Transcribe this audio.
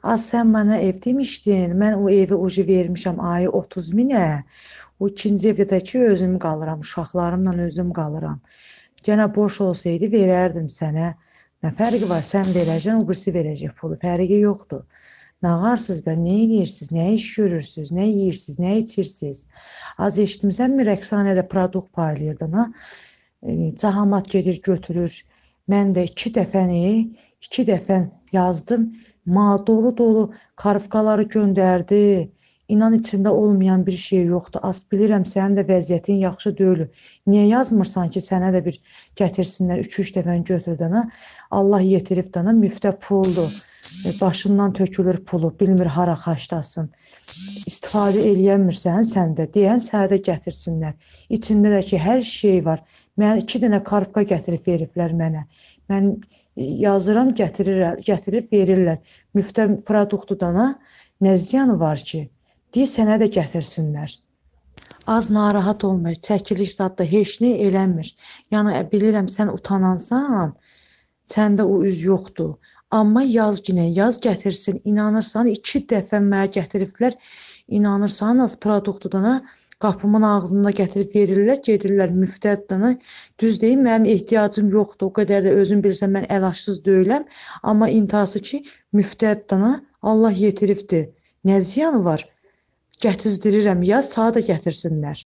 Az sen bana ev demişdin. Mən o evi ucu vermişəm ayı 30 minə. O ikinci evdə də ki özüm qalıram, uşaqlarımla özüm qalıram. Gənə boş olsaydı verərdim sənə. Nə fərqi var? Sən verəcəksən, o birisi verəcək pulu. Fərqi yoxdur. Nağarsız ben ne yeyirsiniz, ne iş görürsünüz, ne yeyirsiniz, ne içirsiniz. Az eşitmisən mi Rəqsanədə produkt paylayırdın ha? Cahamat gedir götürür. Mən də iki dəfə yazdım. Mal dolu dolu karifkaları gönderdi. İnan içində olmayan bir şey yoxdur. Az bilirəm sənin də vəziyyətin yaxşı deyil. Niyə yazmırsan ki, sənə də bir gətirsinlər 2-3 dəfəni götürdün ha? Allah yetirib dana müftə puldur. Başından tökülür pulu, bilmir hara xaçlasın. İstifadə eləyəmirsən sən də deyən sənə də gətirsinlər. İçində də ki, hər şey var. Mən 2 dənə karpka gətirib veriblər mənə. Mən yazıram, gətirib verirlər. Müftə produktu dana nə ziyanı var ki? Deyə sənə də gətirsinlər. Az narahat olmur, çəkiliş zadda heç nə eləmir. Yəni bilirəm sən utanansan, səndə o üz yoxdur. Amma yaz yenə, yaz gətirsin, inanırsan 2 dəfə mənə gətiriblər, inanırsan az produktudana qapımın ağzında gətirib verirlər, gedirlər müftədana. Düz deyim, mənim ehtiyacım yoxdur, o qədər də özüm bilirsən mən əlacsız deyiləm, amma intihası ki müftədana Allah yetiribdir. Nə ziyanı var? Gətizdirirəm, yaz saat da gətirsinlər.